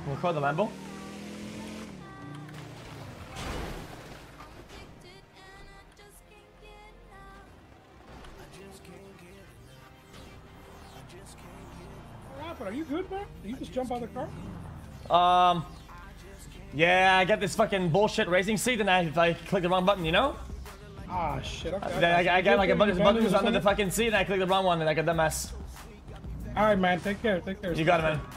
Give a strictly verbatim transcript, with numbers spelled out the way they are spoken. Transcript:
We'll call the Lambo. Are you good, man? Did you just jump out of the car? Um, yeah, I got this fucking bullshit racing seat and I, I clicked the wrong button, you know? Ah, shit, okay. Then I, I got like a button buttons under the fucking seat and I clicked the wrong one and I got the mess. Alright, man, take care, take care. You got it, man.